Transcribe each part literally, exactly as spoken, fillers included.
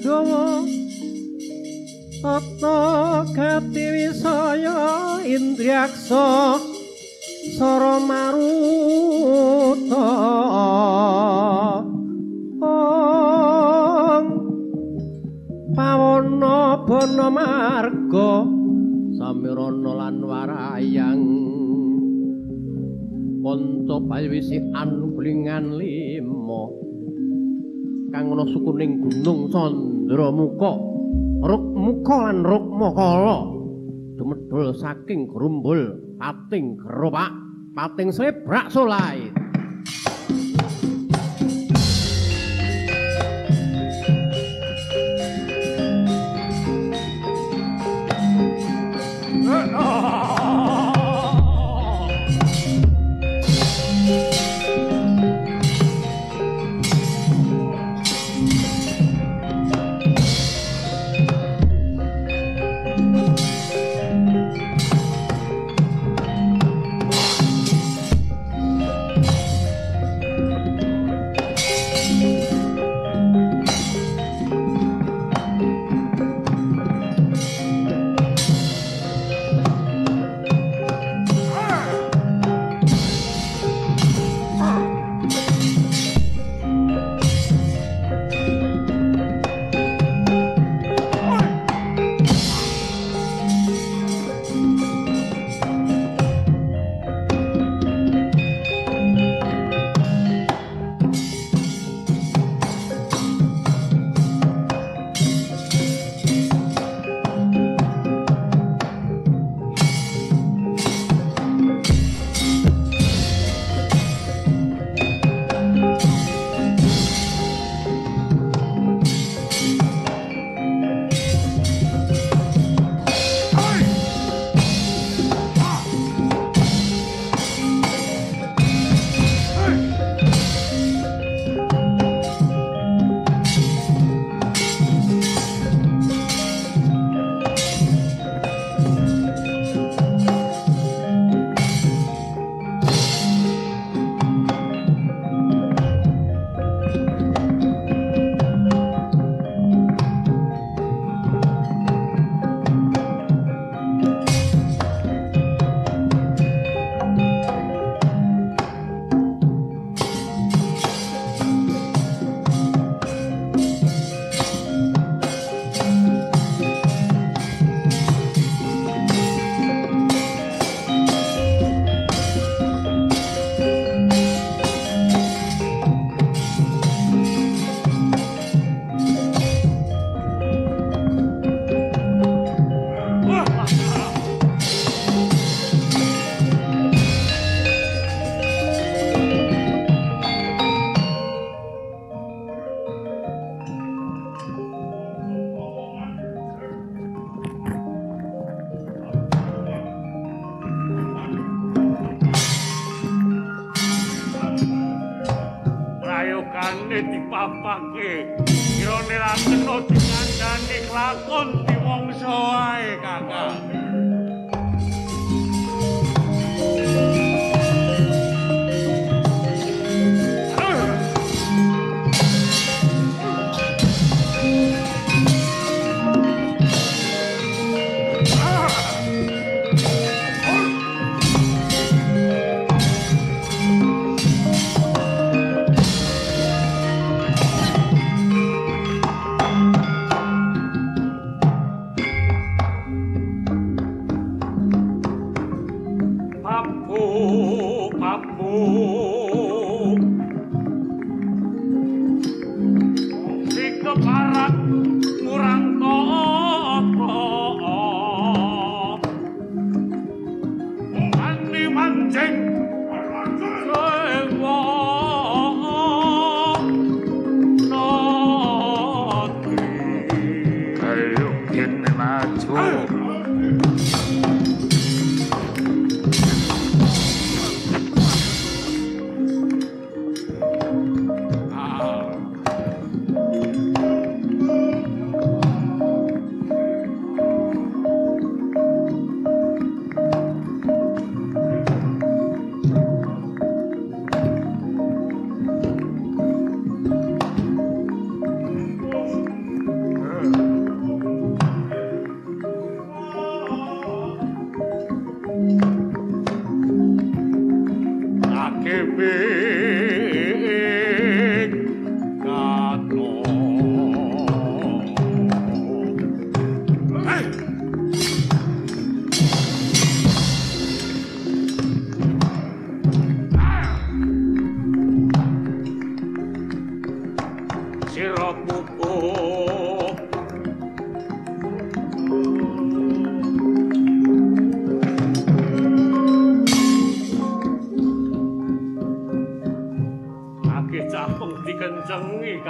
Pandhawa Tata Gati Wisaya Indriaksa Sara Maruta Om Pawana Bana Marga Samirana lan Warayang Ponto Payewisikan Blingan lima kang ana sukuning gunung Candramuka Rukmuka lan Rukmakala dumedhul saking grumbul pating geropak pating slebrak solait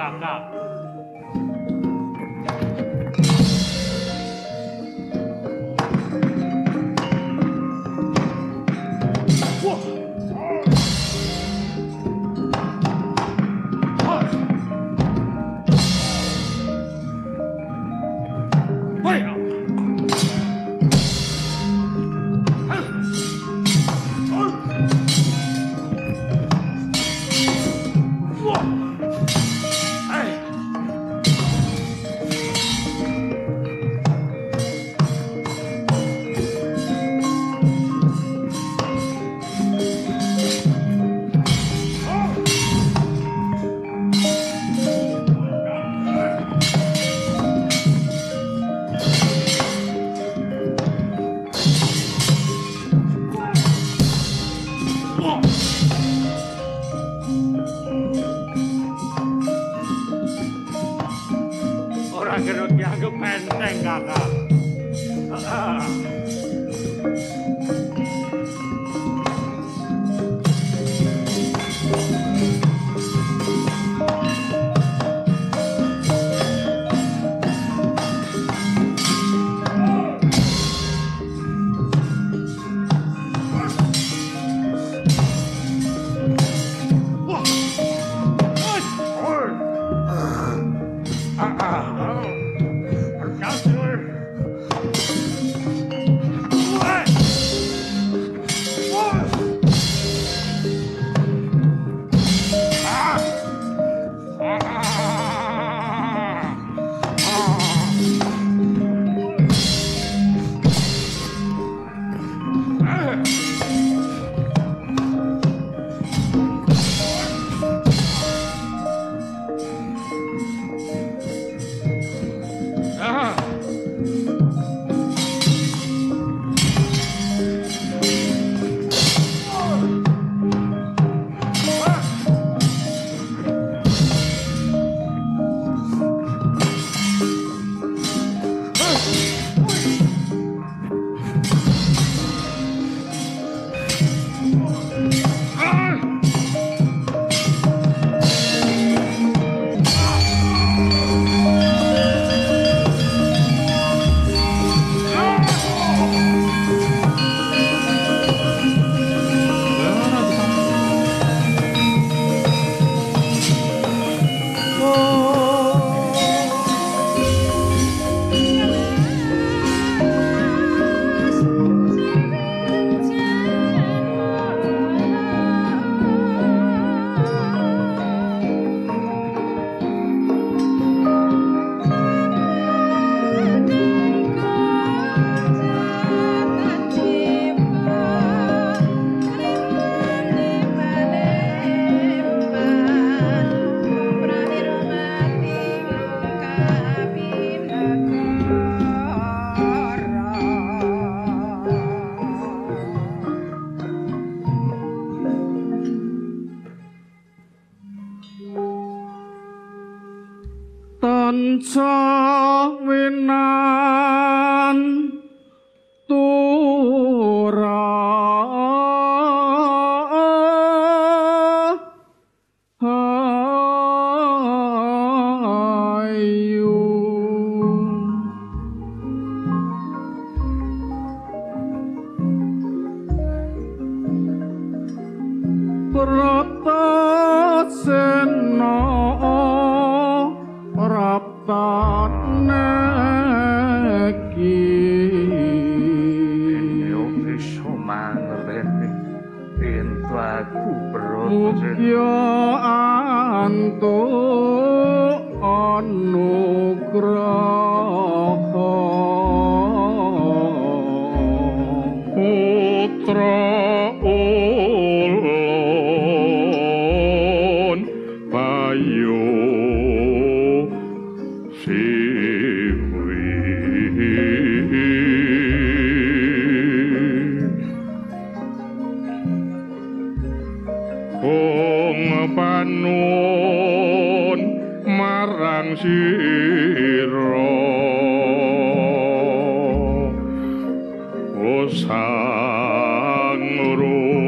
kakak.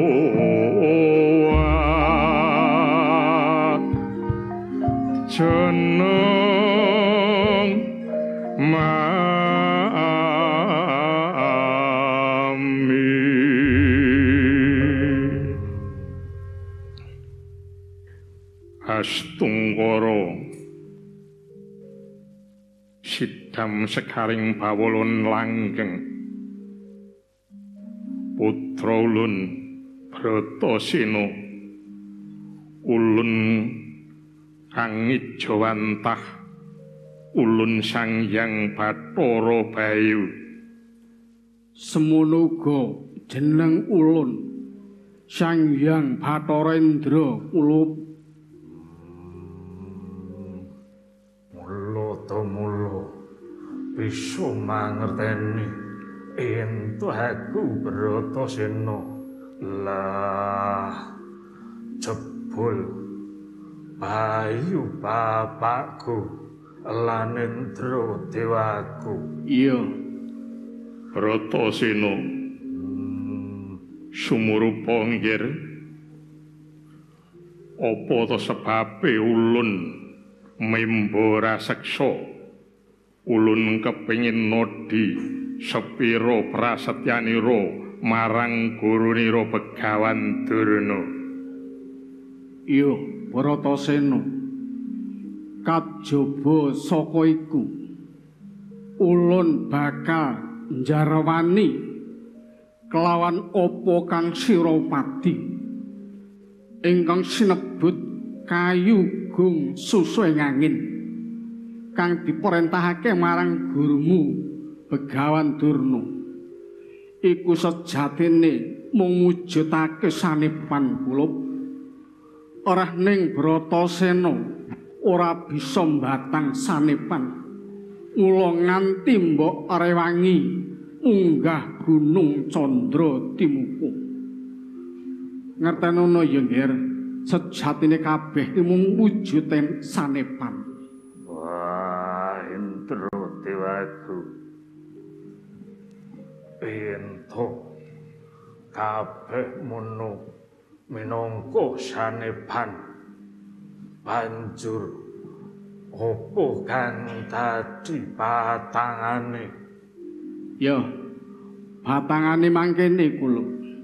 Jen Hastungkara sidam sekaring bawolon langgeng putra ulun Bratasena ulun kang ijawantah ulun Sanghyang Bathara Bayu semono uga jeneng ulun Sanghyang Batharendra Kulup. Mula to mula bisa mangerteni ento aku Bratasena lah jebul Bayu bapakku lan Indra dewaku. Iya Bratasena sumurupa nggir apa to sebabe ulun membora seksa ulun kepingin nodi sepiro prasetyaniro marang guruniro Begawan Durna. iya Bratasena kajaba saka iku ulun bakal njarawani kelawan apa kang sira pati ingkang sinebut kayu gung susuing angin kang diperintahake marang gurumu Begawan Durna iku sejatine mung mujudake sanepan kulup ora ning Bratasena ora bisa mbatang sanepan mula nganti mbok rewangi munggah Gunung Candra Timuku. Ngertenono ya nggir, sejatine kabeh mung wujude sanepan. Wah, Indra dewaku. Ento kabeh mono minangka sanepan. Banjur opo kang dadi patangane? Ya, batangane mangkene kula.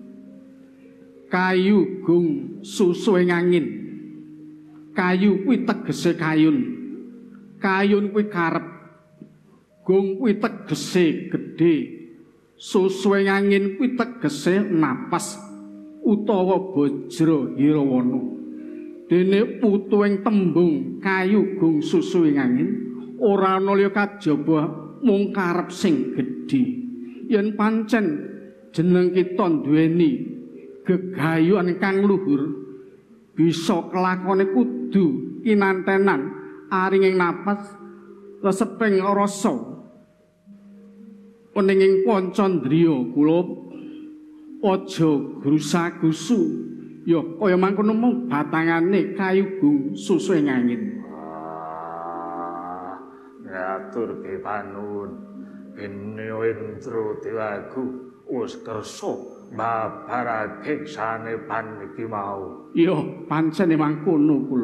Kayu gung susuing angin. Kayu kuwi tegese kayun. Kayun kuwi karep. Gung kuwi tegese gedhe. Susuing angin kuwi tegese napas utawa bajra hirawana. Dene putuing tembung kayu gung susuing angin ora ana liya kajaba mung karep sing gedhe. Yen pancen jeneng kita duweni gegayuhan kang luhur bisa kelakone kudu kinantenan aringing napas reseping rasa peninging pancandriya kula aja grusa-gusu ya kaya mangkono mung batangane kayu gung susuing angin. Ah, ngatur kepanuwun Bino Indra dewaku wis kersa babarake sanepan iki mau. Iya, pancen mangkono kula.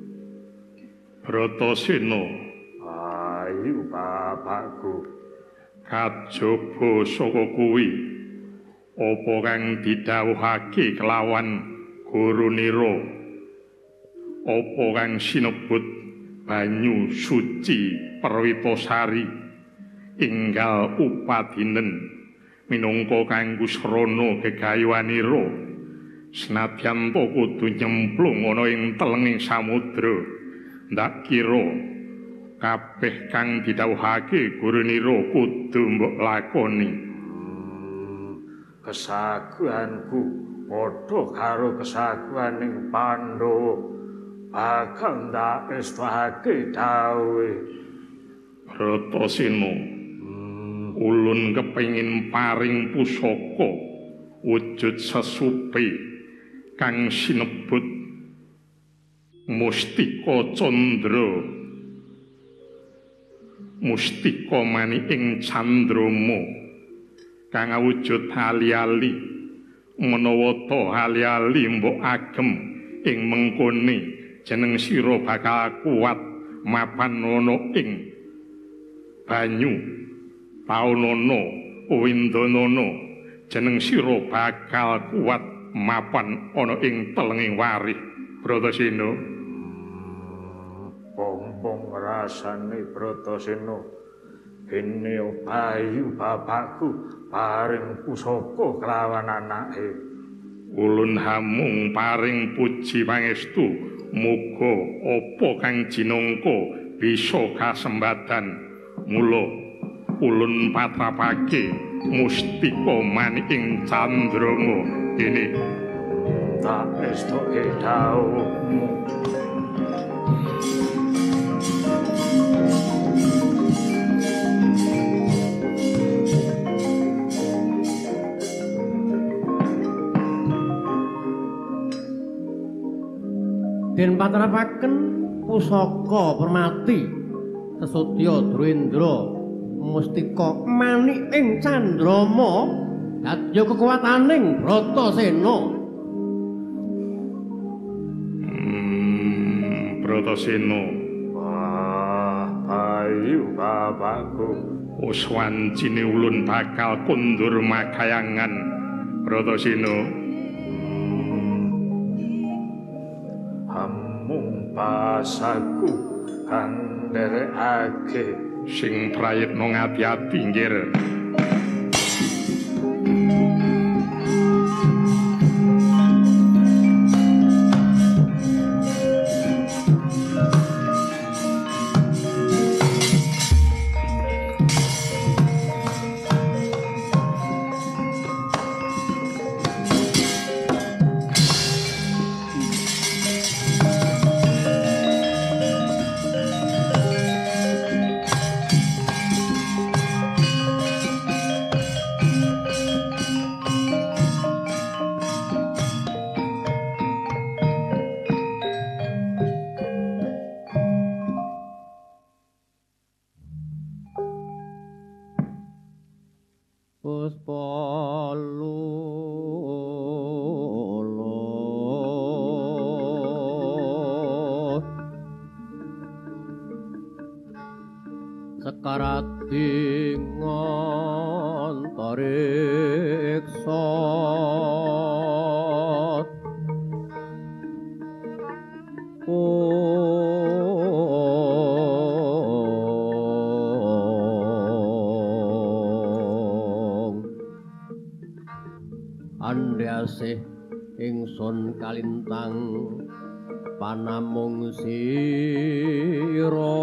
Bratasena, ayu bapakku, kajaba saka kuwi apa kang didhawuhake kelawan gurunira, apa kang sinebut banyu suci Perwitasari inggal upadinen minangka kanggo srana gegayuhanira senadyan to kudu nyemplung ana ing telenging samudra ndak kira kabeh kang didhawuhake gurunira kudu mbok lakoni. hmm, kesaguhanku padha karo kesaguhaning Pandhawa bakal ndak estahake dawuhe. Bratasena, ulun kepengin paring pusaka wujud sesupe kang sinebut Mustika Candra, Mustika mani ing candrama kang awujud ali-ali menawa ta ali-ali mbok agem ing mengkone jeneng sira bakal kuat mapan ana ing banyu Paunono Windonono jeneng sira bakal kuat mapan ana ing telenging warih. Bratasena, ompong rasane Bratasena. Dene Bayu bapakku paring pusaka kelawan anake. Ulun hamung paring puji pangestu, muga apa kang jinangka bisa kasembatan. Mula ulun patrapake mustika manik ing Candrama dene tak estoke dawuhmu. Den patrapaken pusaka permati sesudya Drendra mustika manik ing Candrama dadya kekuwataning Bratasena. Hmm, Bratasena. Wah, Bayu bapakku. Uswancine ulun bakal kundur makayangan Bratasena. Hamung pasaku kang nderekake sing prayitna ngati-ati nggir. Ingsun kalintang panamung sira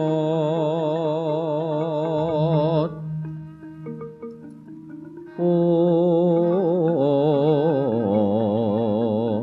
oh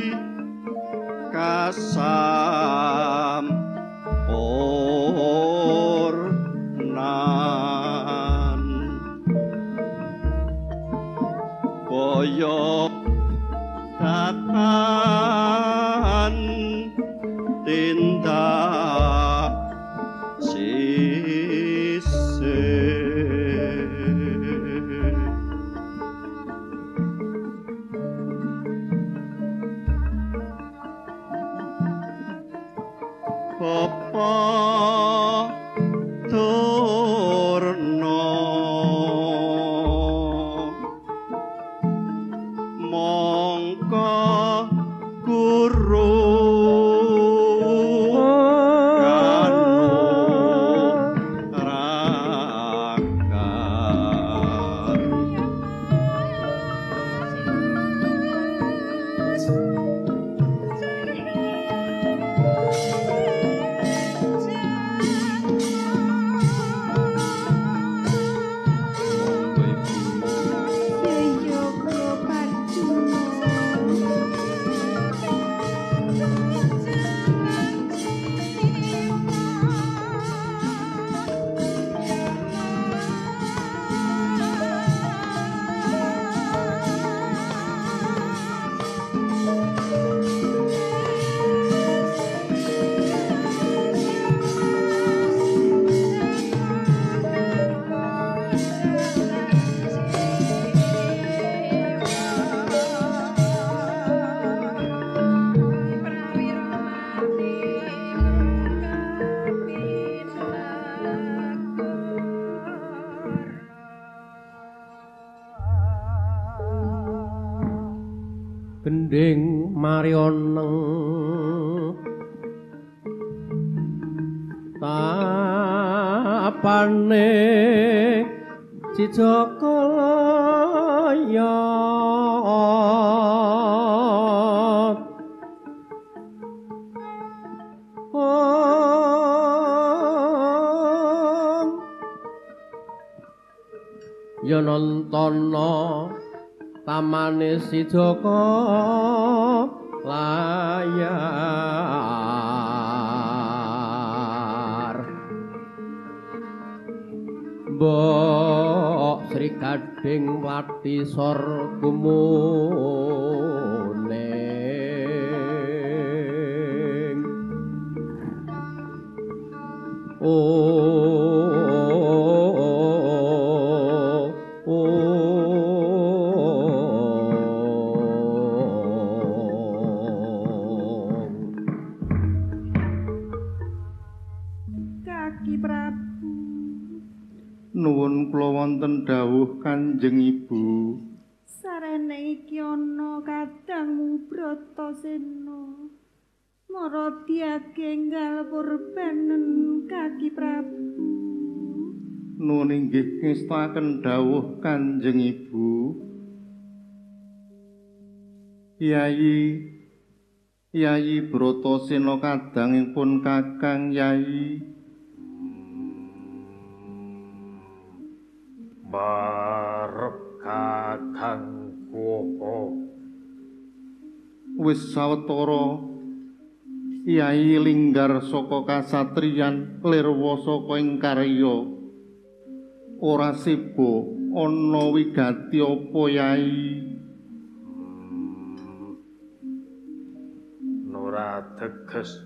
kasam oh Bapa Durna mongko guru gending marioneng tapane Cijakalaya ya nontono tamane Cijakalaya Mbok Sri Gading Wati Sorgumuning oh, oh, oh. Kaki Prabu nuwun kula wonten dawuh Kanjeng Ibu. sarene iki ana kadangmu Bratasena Maradhyake enggal purbanen Kaki Prabu. Nuwun inggih ngestaken dawuh Kanjeng Ibu. Yayi Yayi Bratasena kadangipun Kakang Yayi Barep kakang kuopo wis sawetara Yayi linggar saka kasatriyan lirwa saka ing karya ora sibo ana wigati apa Yayi Nora teges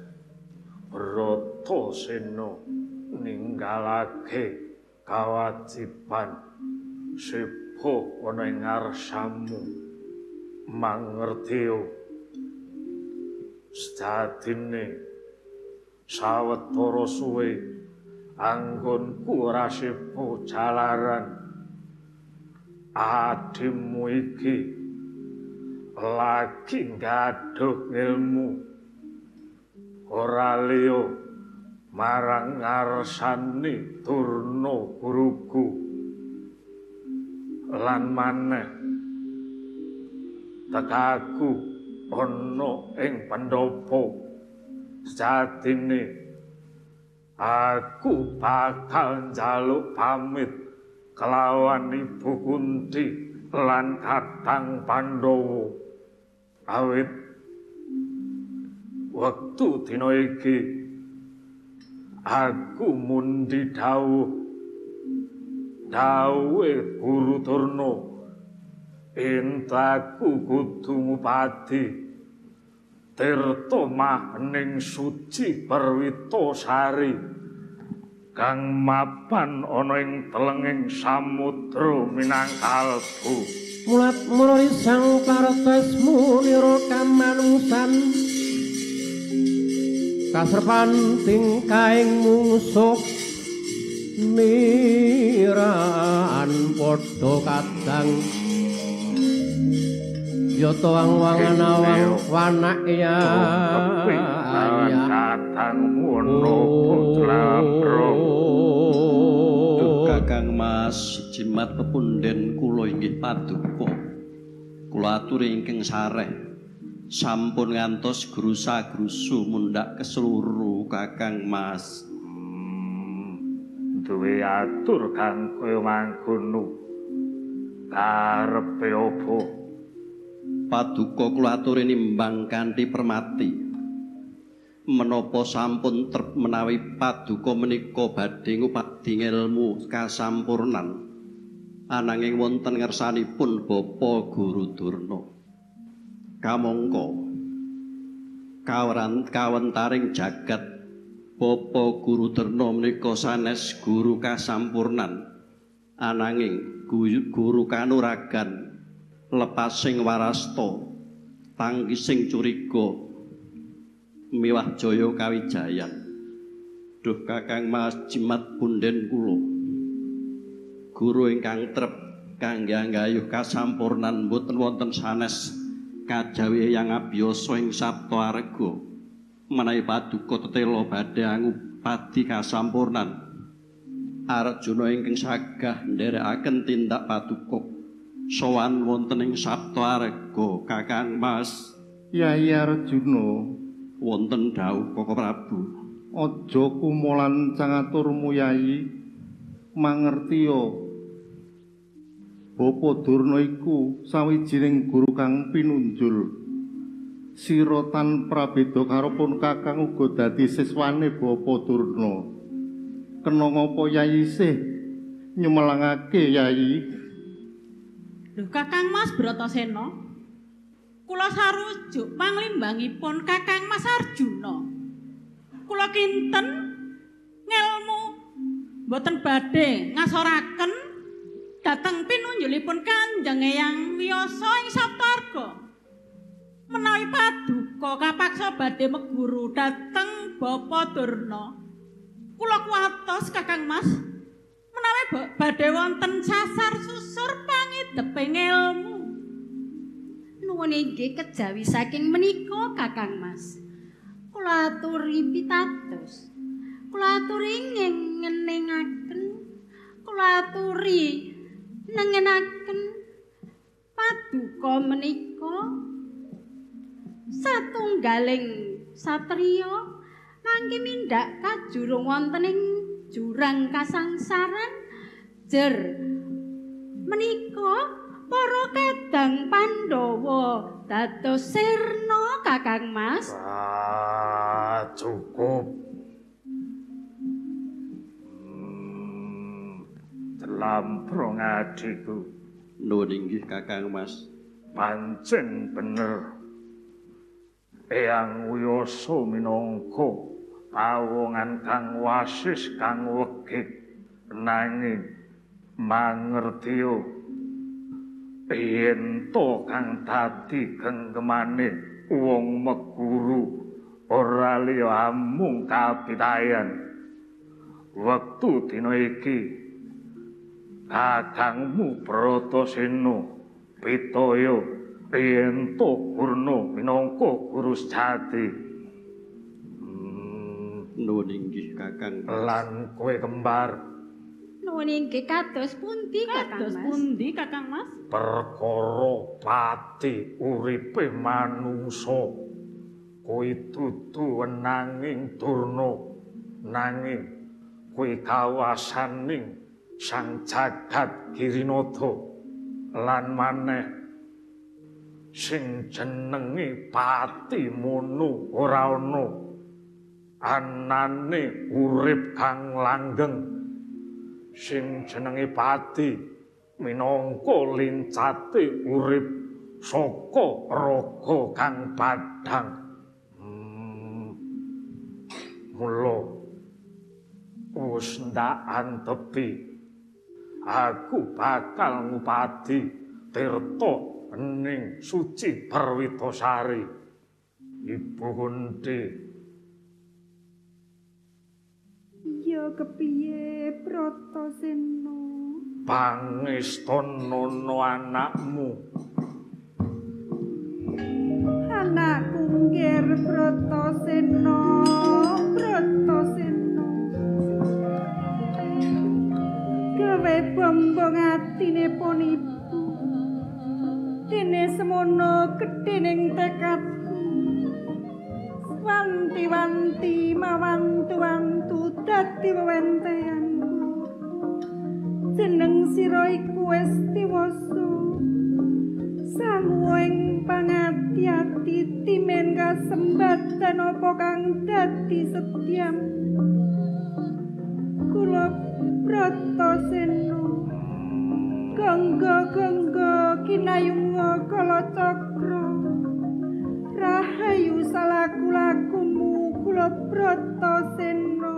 Bratasena ninggalake kawajiban sepo ana ing ngarsamu mangertio sadine sawetara suwe anggonku ora sepo jalaran adimmu iki lagi gaduh ilmu ora liya marang ngarsane Durna guruku lan maneh tekaku ana ing pendopo sajatine aku bakal njaluk pamit kelawan Ibu Kunti lan Kakang Pandhawa awit wektu dina iki aku mundi dawuh dawuhe Guru Durna entaku kudu ngupati tirta maning suci Perwitasari kang mapan ana ing telenging samudra Minangkalbu mulat murisang partasmu nira kamanungsan kaserpanting kaing mungsuh niraan padha kadang yoto wang-wangan awang wanak ya datang mono putra Kakang Mas jimat pepunden kula inggih paduka kula aturi ingkang sareh sampun ngantos grusa-grusu mundhak keseluruh Kakang Mas duwe atur kang kowe mangkono karepe opo paduka kula aturi nimbang kanthi permati menapa sampun trep menawi paduka menika badhe ngupadi ilmu kasampurnan ananging wonten ngersanipun Bapa Guru Durna kamangka kawaran kawentaring jagat Bapa Guru Durna menika sanes guru kasampurnan ananging guru kanuragan lepasing warasta tangkising curiga miwah jaya kawijayan duh Kakang Mas jimat punden kula guru ingkang trep kangge anggayuh kasampurnan boten wonten sanes kajawi yang abiyasa ing Sabta Arga menawi paduka tetela badhe ngupadi kasampurnan Arjuna ingkang sagah nderekaken tindak paduka sowan wonten ing Sabta Arga Kakang Mas Yai Arjuna wonten dawuh Koko Prabu aja kumolan cangaturmu Yai mangertiya Bapa Durna iku sawijining guru kang pinunjul sira tan prabeda karo pun Kakang uga dadi siswane Bapa Durna kena ngapa Yai isih nyumelangake Yai Lho Kakang Mas Bratasena kula sarujuk panglimbangipun Kakang Mas Arjuna. Kula kinten ngelmu boten badhe ngasoraken dhateng pinunjulipun Kanjeng Eyang Wiyasa ing Saptarga. Menawi paduka kapaksa badhe meguru dhateng Bapa Durna. Kula kuwatos Kakang Mas menawi badhe wonten sasar susur pangideping ilmu. Nuwun inggih kejawi saking menika Kakang Mas. Kula aturi pitados. Kula aturi ngenengaken. Kula aturi nengenaken paduka menika satunggaling satriya mangke mindhak kajurung wonten ing jurang kasangsaran jer menika para kadang Pandhawa dados sirna Kakang Mas. Ah, cukup. Hmm, Telamprong adikku. nuwun inggih Kakang Mas Pancen bener. Eyang Wiyasa minangka pawongan kang wasis kang wegik nanging mangertiya yen to kang dadi genggemane wong meguru ora liya amung kapitayan wektu dina iki kakangmu Bratasena pitaya yen to Gurna minangka guru sejati hmm. nuwun inggih Kakang lan kowe kembar nuwun inggih kados pundi Kakang Mas? Kados pundi Kakang Mas? Perkara pati uripe manungsa kuwi dudu wenanging Durna nanging kuwi kawasaning Sang Jagat Girinata lan maneh sing jenenge pati mono ora ana anane urip kang langgeng sing jenenge pati minangka lincate urip saka raga kang padhang hmm. mula wis ndak antepi aku bakal ngupadi tirta ening Suci Perwitasari Ibu Kunti kepiye Bratasena? Pangestonono anakmu. Anakku nggir Bratasena, Bratasena. Gawe bombong atine pun ibu. Dene semono gedhening tekadku. Wanti-wanti mawantu-wantu dadi wewenteanku. Jeneng sira iku wis diwasa. Samuing pangati-ati timen kasembatan apa kang dadi setyam. Kula Bratasena gangga-gangga kinayunga kala cakra. Rahayu salaku-lakumu kula Bratasena.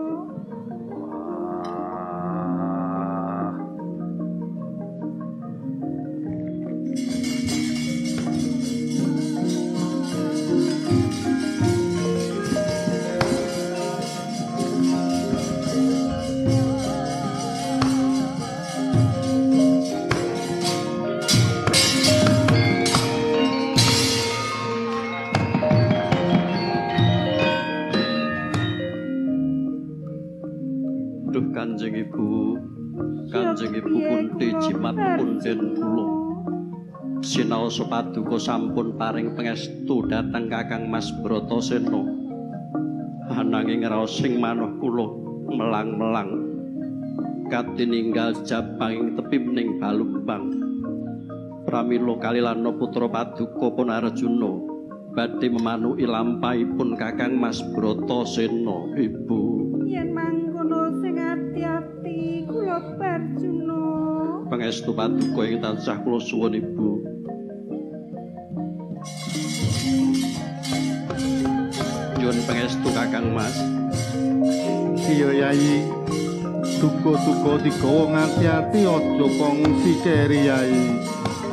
Kanjeng Ibu, Kanjeng Ibu Kunti jimat punden kula. Sinaosa paduka sampun paring pangestu dhateng Kakang Mas Bratasena. Ananging raos sing manah kula melang-melang katininggal jabanging tepimning Balumbang. Pramila kalilana putra paduka pun Arjuna badhe memanuki lampahipun Kakang Mas Bratasena, Ibu. Yen mangkono sing ati-ati kula Arjuna. Pangestu paduka ing tansah kula suwun, Ibu. Nyuwun pangestu Kakang Mas. Iya Yai. Duka-duka digawa ngati-ati aja kongsi keri Yai.